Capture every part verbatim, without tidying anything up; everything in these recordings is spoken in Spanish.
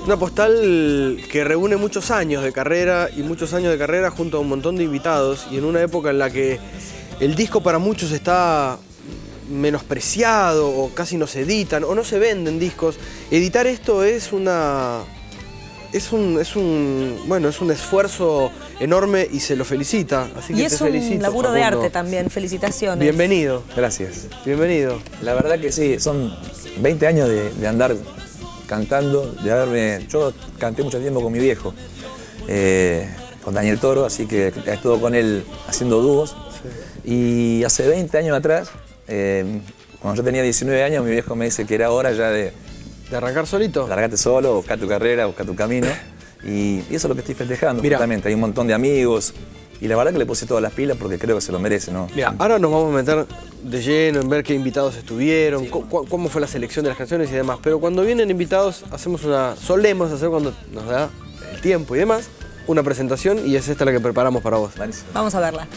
Una postal que reúne muchos años de carrera y muchos años de carrera junto a un montón de invitados y en una época en la que el disco para muchos está menospreciado o casi no se editan o no se venden discos. Editar esto es una... Es un, es un, bueno, es un esfuerzo enorme y se lo felicita, así que y te es un felicito, laburo de Facundo. arte también, felicitaciones. Bienvenido. Gracias. Bienvenido. La verdad que sí, son veinte años de, de andar cantando, de haberme... Yo canté mucho tiempo con mi viejo, eh, con Daniel Toro, así que estuve con él haciendo dúos. Sí. Y hace veinte años atrás, eh, cuando yo tenía diecinueve años, mi viejo me dice que era hora ya de... ¿De arrancar solito? Largate solo, busca tu carrera, busca tu camino. Y, y eso es lo que estoy festejando, Mirá. justamente. Hay un montón de amigos. Y la verdad que le puse todas las pilas porque creo que se lo merece, ¿no? Mira, ahora nos vamos a meter de lleno en ver qué invitados estuvieron, sí. cómo, cómo fue la selección de las canciones y demás. Pero cuando vienen invitados, hacemos una, solemos hacer cuando nos da el tiempo y demás, una presentación y es esta la que preparamos para vos. Buenísimo. Vamos a verla.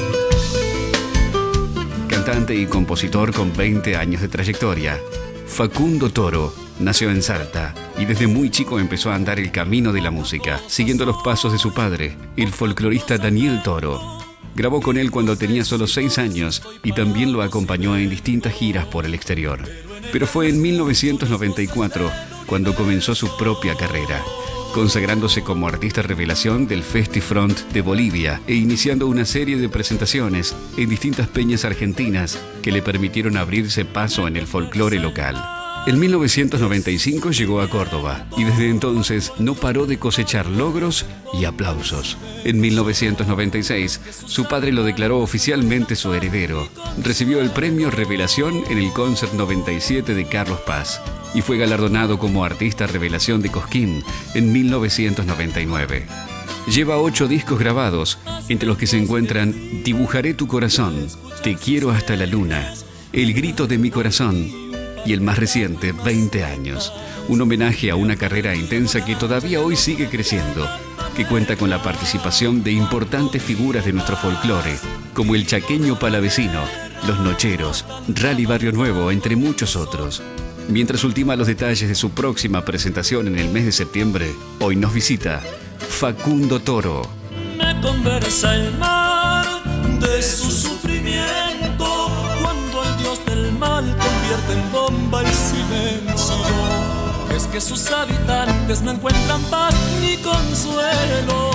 Cantante y compositor con veinte años de trayectoria, Facundo Toro nació en Salta y desde muy chico empezó a andar el camino de la música, siguiendo los pasos de su padre, el folclorista Daniel Toro. Grabó con él cuando tenía solo seis años y también lo acompañó en distintas giras por el exterior. Pero fue en mil novecientos noventa y cuatro cuando comenzó su propia carrera, consagrándose como artista revelación del Festifront de Bolivia e iniciando una serie de presentaciones en distintas peñas argentinas que le permitieron abrirse paso en el folclore local. En mil novecientos noventa y cinco llegó a Córdoba y desde entonces no paró de cosechar logros y aplausos. En mil novecientos noventa y seis, su padre lo declaró oficialmente su heredero. Recibió el premio Revelación en el Concert noventa y siete de Carlos Paz y fue galardonado como artista revelación de Cosquín en mil novecientos noventa y nueve. Lleva ocho discos grabados, entre los que se encuentran Dibujaré tu corazón, Te quiero hasta la luna, El grito de mi corazón y el más reciente, veinte años. Un homenaje a una carrera intensa que todavía hoy sigue creciendo, que cuenta con la participación de importantes figuras de nuestro folclore, como el Chaqueño Palavecino, Los Nocheros, Rally Barrio Nuevo, entre muchos otros. Mientras ultima los detalles de su próxima presentación en el mes de septiembre, hoy nos visita Facundo Toro. Me conversa el mar de su sufrimiento cuando al dios del mal convierte en bomba el silencio. Es que sus habitantes no encuentran paz ni consuelo.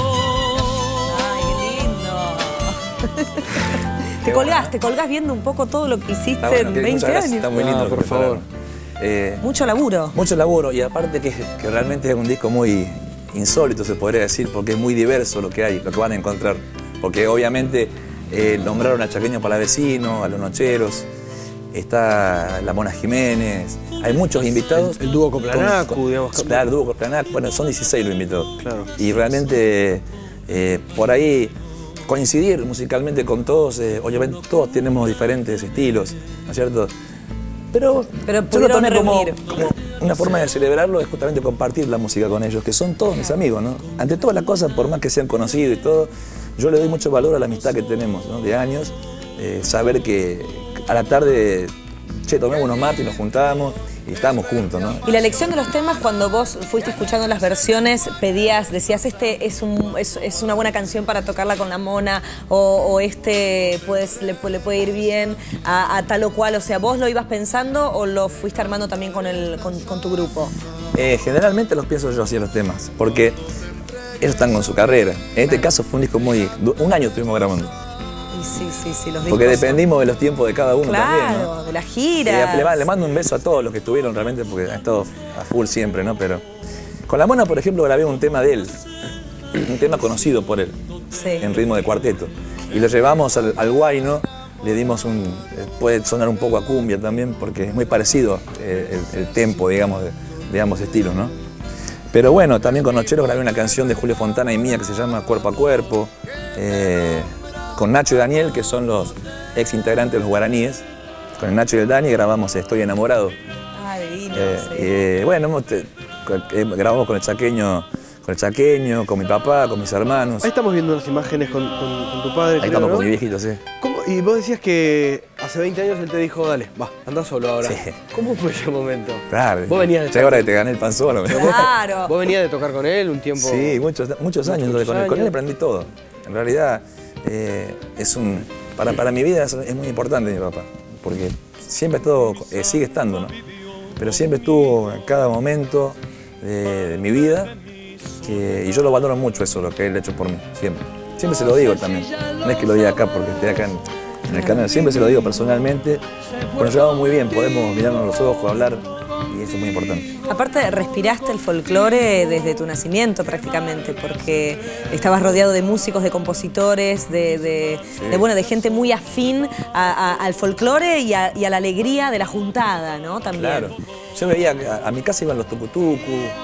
Ay, lindo. Te colgás, te colgás viendo un poco todo lo que hiciste Bueno, en que veinte años. años. Está muy lindo, no, por favor. Eh, Mucho laburo. Mucho laburo y aparte que, que realmente es un disco muy insólito, se podría decir, porque es muy diverso lo que hay, lo que van a encontrar. Porque obviamente eh, nombraron a Chaqueño Palavecino, a Los Nocheros, está la Mona Jiménez, hay muchos invitados. El, el dúo Coplanacu, con, digamos. Claro, el dúo Coplanacu, bueno, son dieciséis los invitados. Claro. Y realmente eh, por ahí coincidir musicalmente con todos, eh, obviamente todos tenemos diferentes estilos, ¿no es cierto? Pero, Pero yo lo tomé como, reunir. como una forma de celebrarlo, es justamente compartir la música con ellos, que son todos mis amigos, ¿no? Ante todas las cosas, por más que sean conocidos y todo, yo le doy mucho valor a la amistad que tenemos, ¿no? De años, eh, saber que a la tarde, che, tomemos unos mates y nos juntamos y estamos juntos, ¿no? Y la elección de los temas, cuando vos fuiste escuchando las versiones, pedías, decías, este es, un, es, es una buena canción para tocarla con la Mona, o, o este pues, le, le puede ir bien a, a tal o cual. O sea, ¿vos lo ibas pensando o lo fuiste armando también con, el, con, con tu grupo? Eh, generalmente los pienso yo así los temas, porque ellos están con su carrera. En este caso fue un disco muy... Un año estuvimos grabando. Y sí, sí, sí, los Porque discos dependimos son... de los tiempos de cada uno claro, también, ¿no? de las giras. Eh, le, le mando un beso a todos los que estuvieron realmente, porque han estado a full siempre, ¿no? Pero con la Mona, por ejemplo, grabé un tema de él, un tema conocido por él, sí. en ritmo de cuarteto. Y lo llevamos al, al Guayno, le dimos un... Puede sonar un poco a cumbia también, porque es muy parecido eh, el, el tempo, digamos, de, de ambos estilos, ¿no? Pero bueno, también con Nocheros grabé una canción de Julio Fontana y mía que se llama Cuerpo a Cuerpo. Eh, con Nacho y Daniel, que son los ex integrantes de los Guaraníes. Con el Nacho y el Dani grabamos Estoy Enamorado. Ah, divino, Eh, sí. eh, bueno, te, eh, grabamos con el chaqueño, con el chaqueño, con mi papá, con mis hermanos. Ahí estamos viendo unas imágenes con, con, con tu padre. Ahí creo, estamos ¿no? con mi viejito, sí. ¿Cómo? Y vos decías que hace veinte años él te dijo, dale, va, anda solo ahora. Sí. ¿Cómo fue ese momento? Claro. Vos venías de ya ahora que te gané el pan solo. Claro. ¿Vos venías de tocar con él un tiempo? Sí, muchos, muchos años. Muchos con, él, años. con él aprendí todo. En realidad, eh, es un, para, para mi vida es, es muy importante mi papá. Porque siempre estuvo, eh, sigue estando, ¿no? Pero siempre estuvo en cada momento de, de mi vida. Que, y yo lo valoro mucho eso, lo que él ha hecho por mí, siempre. Siempre se lo digo también. No es que lo diga acá porque estoy acá en, en el canal. Siempre se lo digo personalmente. Pero nos llevamos muy bien, podemos mirarnos a los ojos, hablar. Y eso es muy importante. Aparte, respiraste el folclore desde tu nacimiento prácticamente, porque estabas rodeado de músicos, de compositores, de, de, Sí. de, bueno, de gente muy afín a- a- al folclore y a, y a la alegría de la juntada, ¿no? También. Claro. Yo veía, a, a mi casa iban los Tucutucu,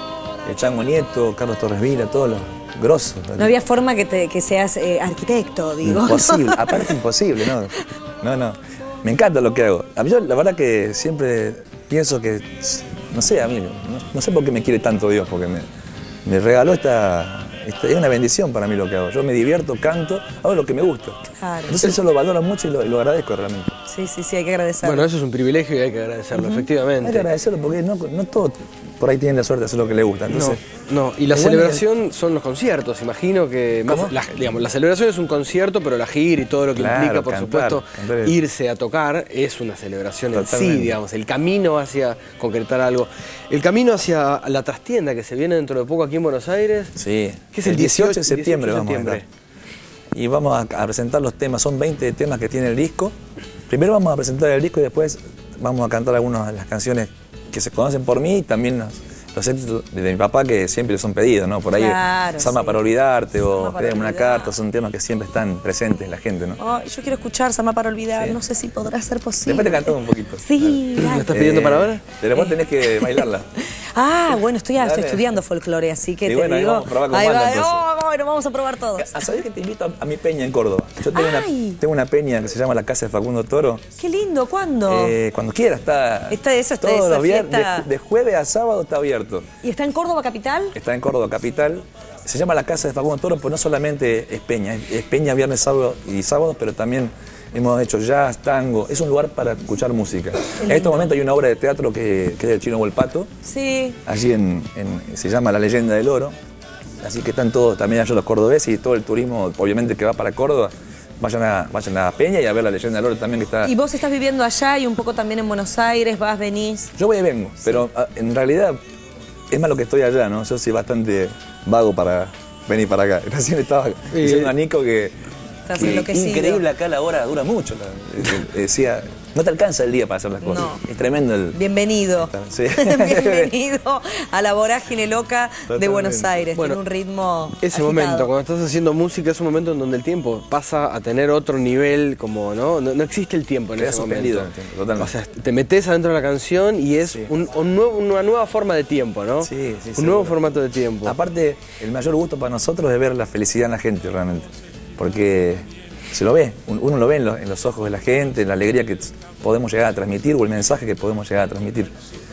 el Chango Nieto, Carlos Torres Vila, todos los grosos. No había forma que, te, que seas eh, arquitecto, digo. Imposible, aparte imposible, ¿no? No, no. Me encanta lo que hago. A mí yo la verdad que siempre pienso que, no sé, a mí, no, no sé por qué me quiere tanto Dios, porque me, me regaló esta, esta, es una bendición para mí lo que hago. Yo me divierto, canto, hago lo que me gusta. Claro. Entonces eso lo valoro mucho y lo, y lo agradezco realmente. Sí, sí, sí, hay que agradecerlo. Bueno, eso es un privilegio y hay que agradecerlo, efectivamente. Hay que agradecerlo porque no, no todos por ahí tienen la suerte de hacer lo que les gusta. No, Entonces, no, y la es bueno celebración son los conciertos, imagino que más, ¿Cómo? la, digamos, la celebración es un concierto, pero la gira y todo lo que Claro, implica, por cantar, supuesto, cantar es- irse a tocar es una celebración en sí, Totalmente. digamos, el camino hacia concretar algo. El camino hacia la trastienda que se viene dentro de poco aquí en Buenos Aires, Sí. que es el dieciocho de septiembre dieciocho de vamos a septiembre. estar. Y vamos a, a presentar los temas, son veinte temas que tiene el disco. Primero vamos a presentar el disco y después vamos a cantar algunas de las canciones que se conocen por mí y también los, los éxitos de mi papá que siempre son pedidos, ¿no? Por ahí, Claro, Sama sí. para olvidarte Sama o para Escríbeme una olvidar. carta, son temas que siempre están presentes en la gente, ¿no? Ay, yo quiero escuchar Sama para olvidar, Sí. no sé si podrá ser posible. Después te cantamos un poquito. Sí, ¿La dale. estás pidiendo para ahora? Pero vos tenés que bailarla. Ah, bueno, estoy, estoy Dale. estudiando folclore, así que Y te bueno, ahí digo. vamos a probar con ahí banda, va, entonces. oh, bueno, vamos a probar todos. ¿A saber que te invito a, a mi peña en Córdoba? Yo tengo Ay. una, tengo una peña que se llama la Casa de Facundo Toro. Qué lindo, ¿cuándo? Eh, cuando quieras, está. Está eso, está todos esa los viernes, fiesta. de, de jueves a sábado está abierto. ¿Y está en Córdoba capital? Está en Córdoba capital. Se llama la Casa de Facundo Toro, pues no solamente es peña, es, es peña viernes, sábado y sábado, pero también hemos hecho jazz, tango. Es un lugar para escuchar música. En estos momentos hay una obra de teatro que, que es del Chino Volpato, Sí. allí en, en- se llama La Leyenda del Oro. Así que están todos, también allá los cordobeses y todo el turismo, obviamente, que va para Córdoba. Vayan a, vayan a Peña y a ver La Leyenda del Oro también que está. Y vos estás viviendo allá y un poco también en Buenos Aires, vas, venís. Yo voy y vengo, pero a- en realidad es más lo que estoy allá, ¿no? Yo soy bastante vago para venir para acá. Recién estaba diciendo a Nico que, Estás que enloquecido. increíble acá la hora, dura mucho. la- eh, eh, decía, no te alcanza el día para hacer las cosas. No. Es tremendo el... Bienvenido. Sí. Bienvenido a la vorágine loca de Totalmente. Buenos Aires. Bueno, Tiene un ritmo. Ese agitado. momento, cuando estás haciendo música, es un momento en donde el tiempo pasa a tener otro nivel, como, ¿no? No, no existe el tiempo en Quedas ese suspendido momento. en el tiempo, totalmente. O sea, te metes adentro de la canción y es un, un nuevo- una nueva forma de tiempo, ¿no? Sí, sí, Un seguro. nuevo formato de tiempo. Aparte, el mayor gusto para nosotros es ver la felicidad en la gente, realmente. Porque se lo ve, un- uno lo ve en, lo- en los ojos de la gente, en la alegría que podemos llegar a transmitir o el mensaje que podemos llegar a transmitir.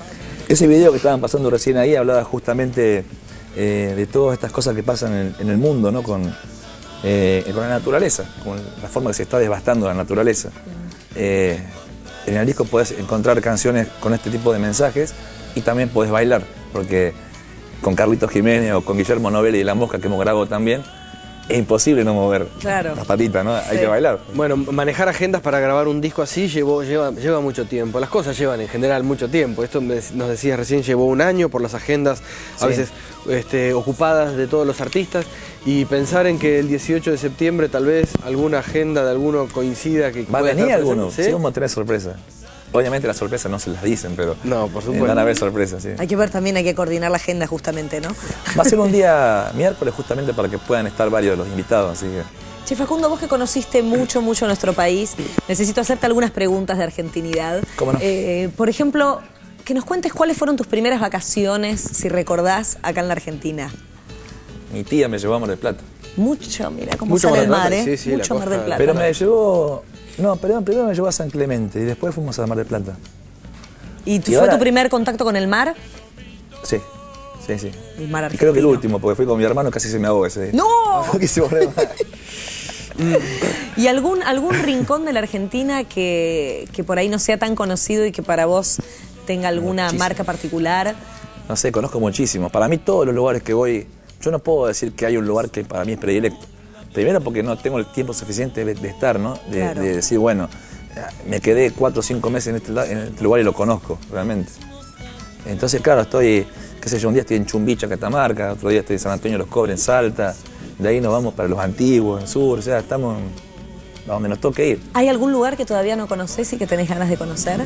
Ese video que estaban pasando recién ahí hablaba justamente eh, de todas estas cosas que pasan en, en el mundo, ¿no? Con, eh, con la naturaleza, con la forma que se está devastando la naturaleza. Eh, en el disco podés encontrar canciones con este tipo de mensajes y también podés bailar, porque con Carlitos Jiménez o con Guillermo Novelli y La Mosca, que hemos grabado también, es imposible no mover Claro. las patitas, ¿no? Hay Sí. que bailar. Bueno, manejar agendas para grabar un disco así llevó, lleva, lleva mucho tiempo. Las cosas llevan en general mucho tiempo. Esto me- nos decías recién, llevó un año por las agendas a Sí. veces este, ocupadas de todos los artistas. Y pensar en que el dieciocho de septiembre tal vez alguna agenda de alguno coincida que ¿Va a pueda venir estar alguno? presente, Sí, ¿sí? vamos a tener sorpresas. Obviamente las sorpresas no se las dicen, pero No, por eh, supuesto. van a haber sorpresas, sí. Hay que ver también, hay que coordinar la agenda justamente, ¿no? Va a ser un día miércoles justamente para que puedan estar varios de los invitados, así que... Che, Facundo, vos que conociste mucho, mucho nuestro país, necesito hacerte algunas preguntas de argentinidad. ¿Cómo no? Eh, por ejemplo, que nos cuentes cuáles fueron tus primeras vacaciones, si recordás, acá en la Argentina. Mi tía me llevó a Mar del Plata. Mucho, mira cómo Mucho sale el Mar del mar, Plata, ¿eh? sí, sí, la mucho Mar costa. del Plata. Pero me llevó... No, perdón, primero me llevó a San Clemente y después fuimos a Mar del Plata. ¿Y tú, y fue ahora- tu primer contacto con el mar? Sí, sí, sí. El mar Y creo que el argentino. último, porque fui con mi hermano, casi se me ahogó ese día. ¡No! No quise volver más. ¿Y algún, algún rincón de la Argentina que, que por ahí no sea tan conocido y que para vos tenga alguna Muchísimo. marca particular? No sé, conozco muchísimo. Para mí todos los lugares que voy, yo no puedo decir que hay un lugar que para mí es predilecto. Primero porque no tengo el tiempo suficiente de, de estar, ¿no? De, Claro. de decir, bueno, me quedé cuatro o cinco meses en este, en este lugar y lo conozco, realmente. Entonces, claro, estoy, qué sé yo, un día estoy en Chumbicha, Catamarca, otro día estoy en San Antonio de los Cobres, en Salta. De ahí nos vamos para los antiguos, en sur, o sea, estamos a donde nos toque ir. ¿Hay algún lugar que todavía no conoces y que tenés ganas de conocer?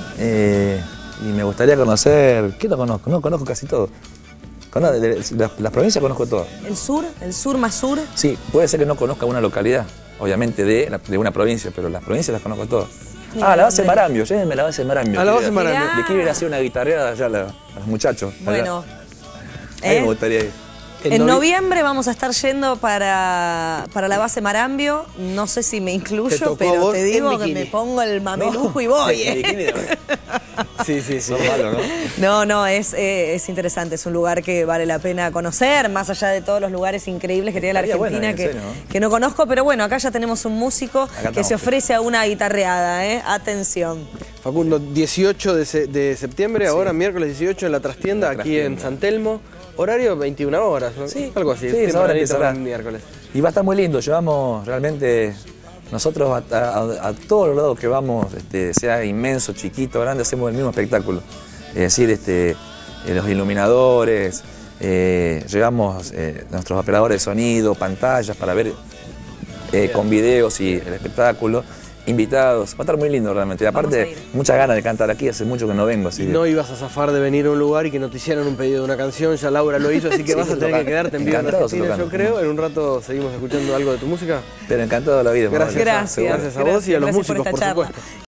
Eh, y me gustaría conocer, ¿qué no conozco? No, conozco casi todo. Conozco, de, de, las, las provincias conozco todas. ¿El sur? ¿El sur más sur? Sí, puede ser que no conozca una localidad, obviamente de, la- de una provincia, pero las provincias las conozco todas. Ah, la base de Marambio, llévenme la base de Marambio. A la Quiero base de ir a- Marambio. Le quiero ir a hacer una guitarreada allá a, la- a los muchachos. allá. Bueno. Ahí ¿eh? me gustaría ir. En En novi- noviembre vamos a estar yendo para, para la base Marambio. No sé si me Te incluyo, tocó a pero vos te en digo que bikini. me pongo el mameluco y voy. En ¿eh? bikini, ¿no? Sí, sí, sí. Son malos, ¿no? No, no, es, eh, es interesante. Es un lugar que vale la pena conocer, más allá de todos los lugares increíbles que tiene la Estaría bueno, Argentina en que, serio, ¿no? que no conozco. Pero bueno, acá ya tenemos un músico que estamos. se ofrece a una guitarreada. ¿eh? Atención. Facundo, dieciocho de, se- de septiembre, ahora miércoles dieciocho en la trastienda, La aquí en trastienda. San Telmo. Horario veintiuna horas, ¿no? Sí, Algo así. sí, esa hora tempranito, empezará. un miércoles. Y va a estar muy lindo, llevamos realmente, nosotros a, a- a todos los lados que vamos, este, sea inmenso, chiquito, grande, hacemos el mismo espectáculo. Es decir, este, eh, los iluminadores, eh, llevamos eh, nuestros operadores de sonido, pantallas para ver eh, con videos y el espectáculo, invitados, va a estar muy lindo realmente. Y Vamos a aparte, ir. muchas ganas de cantar aquí, hace mucho que no vengo. Así Y que- no ibas a zafar de venir a un lugar y que no te hicieran un pedido de una canción, ya Laura lo hizo, así que Sí, vas a se tener tocan. que quedarte en vivo en Encantado, se Argentina, yo tocan. creo. En un rato seguimos escuchando algo de tu música. Pero encantado de la vida. Gracias, Manuel. Gracias. gracias a vos y a los gracias por músicos, esta por charla. supuesto.